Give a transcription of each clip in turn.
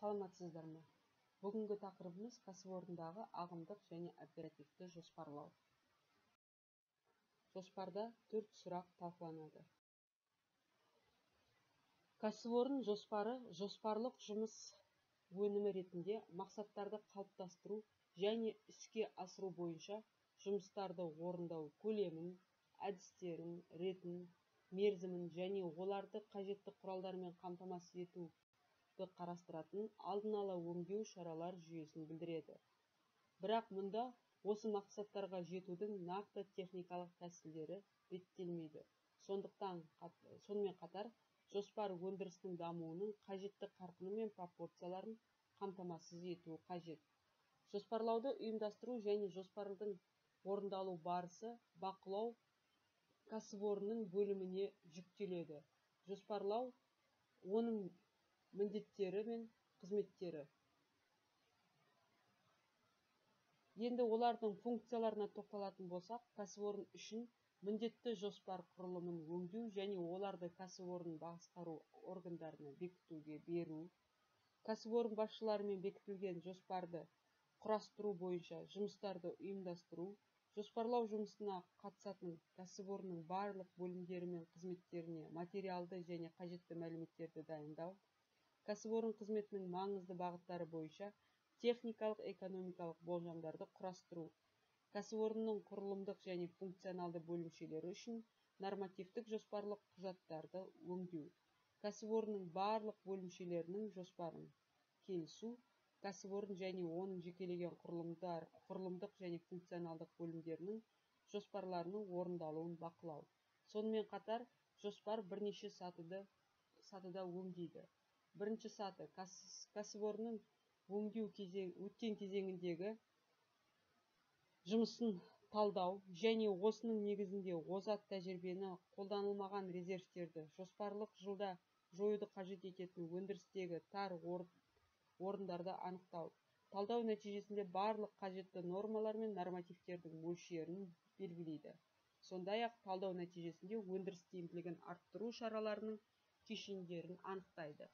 Саламатсыздар ма? Бүгінгі тақырыбымыз кәсіпорындағы ағымдық және оперативті жоспарлау. Жоспарда 4 сұрақ талқыланады. Кәсіпорын жоспары жоспарлық жұмыс өнімі ретінде мақсаттарды қалыптастыру және іске асыру бойынша жұмыстарды орындау көлемін, әдістерін, ретін, мерзімін және оларды қажетті құралдармен қамтамасыз етуді қарастыратын алдын ала өңдеу шаралар жүйесін білдіреді. Бірақ мұнда осы мақсаттарға жетудің нақты техникалық тәсілдері реттелмейді. Сонымен қатар жоспар өндірістің дамуының қажетті қарқыны мен пропорцияларын қамтамасыз етуі қажет. Жоспарлауды ұйымдастыру және жоспардың орындалу барысы бақылау кәсіпорынның бөліміне жүктеледі. Жоспарлау оның міндеттері мен қызметтері. Енді олардың функцияларына тоқталатын болсақ, кәсіпорын үшін міндетті жоспар құрылымын өңдеу және оларды кәсіпорын басқару органдарына бекітуге беру, кәсіпорын басшыларымен бекітілген жоспарды құрастыру бойынша жұмыстарды ұйымдастыру, жоспарлау жұмысына қатысатын кәсіпорынның барлық бөлімдері мен қызметтеріне материалды және қажетті мәліметтерді дайындау, кәсіпорын қызметінің маңызды бағыттары бойынша техникалық экономикалық болжамдарды құрастыру, кәсіпорынның құрылымдық және функционалды бөлімшелері үшін нормативтік жоспарлық құжаттарды өңдеу, кәсіпорынның барлық бөлімшелерінің жоспарын келісу, кәсіпорын және оның жекелеген құрылымдық және функционалдық бөлімдерінің жоспарларының орындалуын бақылау. Сонымен қатар жоспар бірнеше сатыда өңдейді. Бірінші саты кәсіпорынның өткен кезеңіндегі жұмысын талдау және осының негізінде озат тәжірибені, қолданылмаған резервтерді, жоспарлық жылда жоюды қажет ететін өндірістегі тар орындарды анықтау. Талдау нәтижесінде барлық қажетті нормалар мен нормативтердің мөлшерін белгілейді. Сондай-ақ талдау нәтижесінде өндіріс тиімділігін арттыру шараларының кешендерін анықтайды.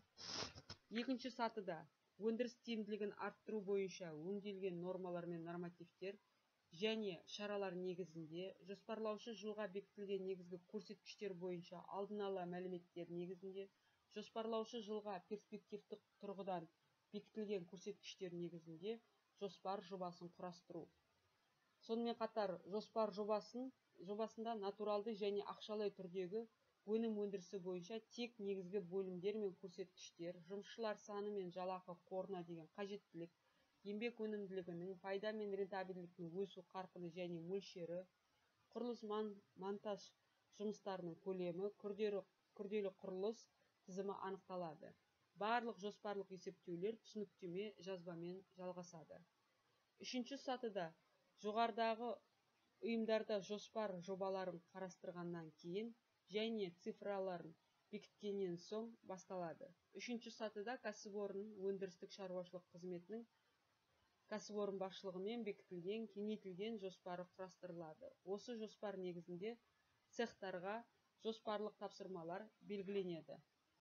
Екінші сатыда өндіріс тиімділігін арттыру бойынша өңделген нормалар мен нормативтер және шаралар негізінде жоспарлаушы жылға бекітілген негізгі көрсеткіштер бойынша алдын ала мәліметтер негізінде жоспарлаушы жылға перспективтік тұрғыдан бекітілген көрсеткіштер негізінде жоспар жобасын құрастыру. Сонымен қатар жоспар жобасында натуралды және ақшалай түрдегі өнім өндірісі бойынша тек негізгі бөлімдер мен көрсеткіштер, жұмысшылар саны мен жалақы қорына деген қажеттілік, еңбек өнімділігінің, пайда мен рентабельдіктің өсу қарқыны және мөлшері, құрылыс монтаж жұмыстарының көлемі, күрделі құрылыс тізімі анықталады. Барлық жоспарлық есептеулер түсініктеме жазбамен жалғасады. Үшінші сатыда жоғарыдағы ұйымдарда жоспар жобаларын қарастырғаннан кейін және цифраларын бекіткеннен соң басталады. Үшінші сатыда кәсіпорын өндірістік шаруашылық қызметінің кәсіпорын басшылығымен бекітілген кеңейтілген жоспары құрастырылады. Осы жоспар негізінде цехтарға жоспарлық тапсырмалар белгіленеді.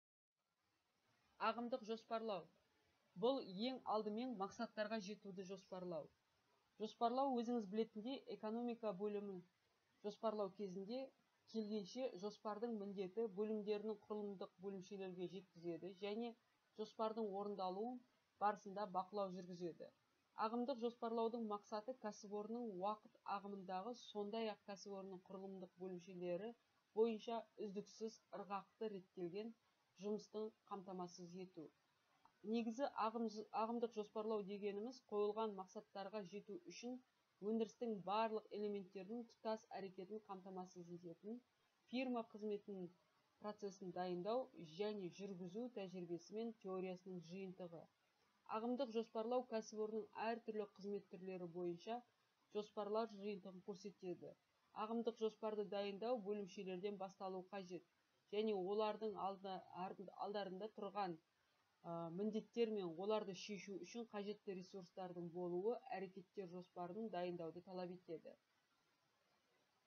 Ағымдық жоспарлау. Бұл ең алдымен мақсаттарға жетуді жоспарлау. Жоспарлау өзіңіз білетіндей экономика бөлімін жоспарлау кезінде келгенше жоспардың міндеті бөлімдерінің құрылымдық бөлімшелерге жеткізеді және жоспардың орындалуы барысында бақылау жүргізеді. Ағымдық жоспарлаудың мақсаты кәсіпорынның уақыт ағымындағы сондай-ақ кәсіпорынның құрылымдық бөлімшелері бойынша үздіксіз ырғақты реттелген жұмыстың қамтамасыз ету. Негізі ағымдық жоспарлау дегеніміз қойылған мақсаттарға жету үшін өндірістің барлық элементтерінің тұтас әрекетін қамтамасыз ететін фирма қызметінің процесін дайындау және жүргізу тәжірибесі мен теориясының жиынтығы. Ағымдық жоспарлау кәсіпорынның әртүрлі қызмет түрлері бойынша жоспарлар жиынтығын көрсетеді. Ағымдық жоспарды дайындау бөлімшелерден басталуы қажет және олардың алдарында тұрған міндеттер мен оларды шешу үшін қажетті ресурстардың болуы әрекеттер жоспарының дайындауды талап етеді.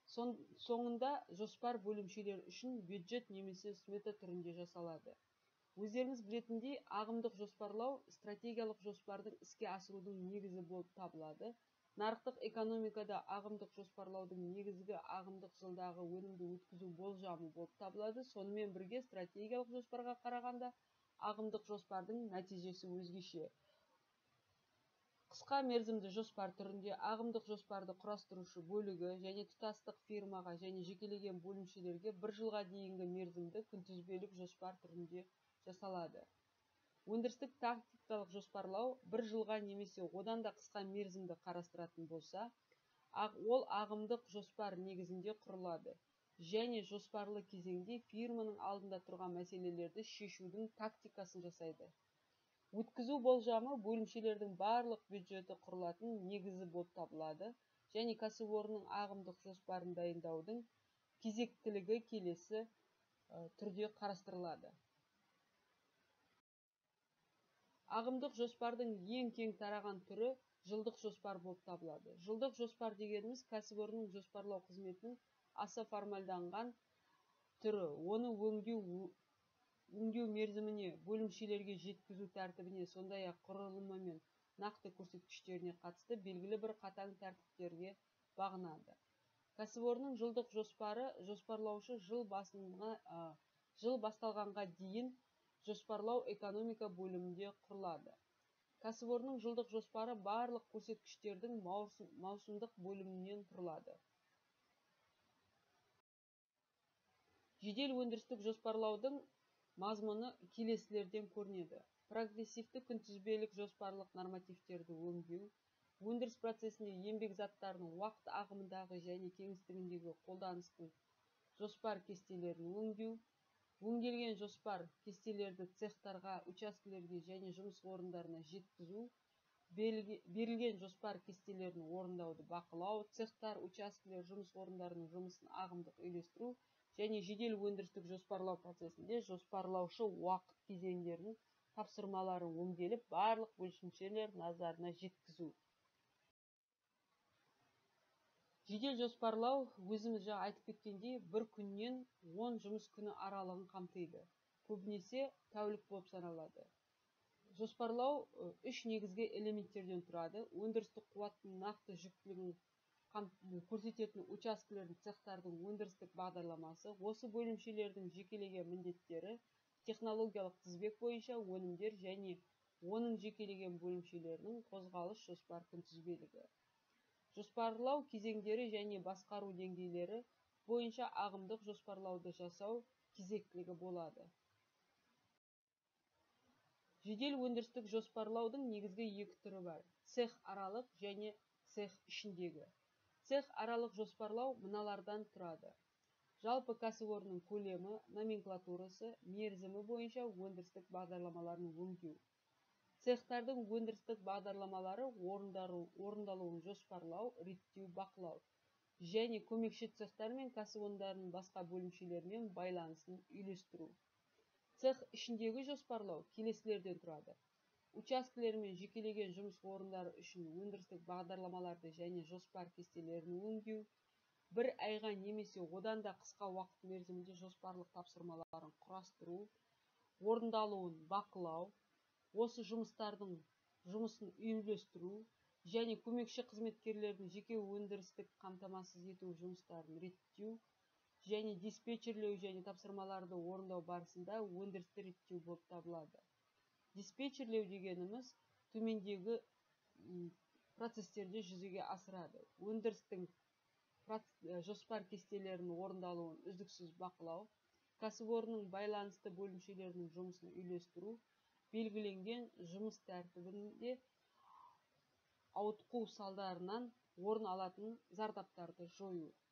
Соңында жоспар бөлімшелер үшін бюджет немесе смета түрінде жасалады. Өздеріңіз білетіндей, ағымдық жоспарлау стратегиялық жоспардың іске асырудың негізі болып табылады. Нарықтық экономикада ағымдық жоспарлаудың негізгі ағымдық жылдағы өнімді өткізу болжамы болып табылады. Сонымен бірге стратегиялық жоспарға қарағанда ағымдық жоспардың нәтижесі өзгеше. Қысқа мерзімді жоспар түрінде ағымдық жоспарды құрастырушы бөлігі және тұтастық фирмаға және жекелеген бөлімшелерге бір жылға дейінгі мерзімді күнтізбелік жоспар түрінде жасалады. Өндірістік тактикалық жоспарлау бір жылға немесе одан да қысқа мерзімді қарастыратын болса, ол ағымдық жоспар негізінде құрылады және жоспарлы кезеңде фирманың алдында тұрған мәселелерді шешудің тактикасын жасайды. Өткізу болжамы бөлімшелердің барлық бюджеті құрылатын негізі болып табылады және кәсіпорынның ағымдық жоспарын дайындаудың кезектілігі келесі түрде қарастырылады. Ағымдық жоспардың ең кең тараған түрі жылдық жоспар болып табылады. Жылдық жоспар дегеніміз кәсіпорынның жоспарлау қызметінің аса формальданған түрі. Оны өңдеу мерзіміне, бөлімшелерге жеткізу тәртібіне, сондай-ақ құрылымы мен нақты көрсеткіштеріне қатысты белгілі бір қатаң тәртіптерге бағынады. Кәсіпорынның жылдық жоспары жоспарлаушы жыл басталғанға дейін жоспарлау экономика бөлімінде құрылады. Кәсіпорынның жылдық жоспары барлық көрсеткіштердің маусымдық бөлімінен құрылады. Жедел өндірістік жоспарлаудың мазмұны келесілерден көрінеді. Прогрессивті күнтізбелік жоспарлық нормативтерді өңдеу, өндіріс процесінде еңбек заттарының уақыт ағымындағы және кеңістігіндегі қолданыстың жоспар кестелерін өңдеу, өңделген жоспар кестелерді цехтарға, учаскелерге және жұмыс орындарына жеткізу, берілген жоспар кестелерін орындауды бақылау, цехтар, учаскелер, жұмыс орындарының жұмысын ағымдық үйлестіру және жедел өндірістік жоспарлау процесінде жоспарлаушы уақыт кезеңдерінің тапсырмаларын өңделіп, барлық бөлімшелер назарына жеткізу. Жедел жоспарлау, өзіміз жаңа айтып кеткендей, бір күннен 10 жұмыс күні аралығын қамтиды. Көбінесе тәулік болып саналады. Жоспарлау 3 негізгі элементтерден тұрады. Өндірістік қуаттың нақты жүктілігін көрсететін учаскелердің, цехтардың өндірістік бағдарламасы, осы бөлімшелердің жекелеген міндеттері, технологиялық тізбек бойынша өнімдер және оның жекелеген бөлімшелерінің қозғалыс жоспар күнтізбелігі. Жоспарлау кезеңдері және басқару деңгейлері бойынша ағымдық жоспарлауды жасау кезектілігі болады. Жедел өндірістік жоспарлаудың негізгі екі түрі бар: цех аралық және цех ішіндегі. Цех аралық жоспарлау мыналардан тұрады: жалпы кәсіпорынның көлемі, номенклатурасы, мерзімі бойынша өндірістік бағдарламаларын өңдеу. Цехтардың өндірістік бағдарламалары орындалуын жоспарлау, реттеу, бақылау және көмекші цехтар мен кәсіпорындардың басқа бөлімшелерімен байланысын үйлестіру. Цех ішіндегі жоспарлау келесілерден тұрады: учаскелер мен жекелеген жұмыс орындары үшін өндірістік бағдарламаларды және жоспар кестелерін өңдеу, бір айға немесе одан да қысқа уақыт мерзімінде жоспарлық тапсырмаларын құрастыру, орындалуын бақылау, осы жұмыстардың жұмысын үйлестіру және көмекші қызметкерлердің жеке өндірістік қамтамасыз ету жұмыстарын реттеу және диспетчерлеу және тапсырмаларды орындау барысында өндірісті реттеу болып табылады. Диспетчерлеу дегеніміз төмендегі процестерде жүзеге асырады: өндірістің жоспар кестелерінің орындалуын үздіксіз бақылау, кәсіпорынның байланысты бөлімшелерінің жұмысын үйлестіру, белгіленген жұмыс тәртібінде ауытқу салдарынан орын алатын зардаптарды жою.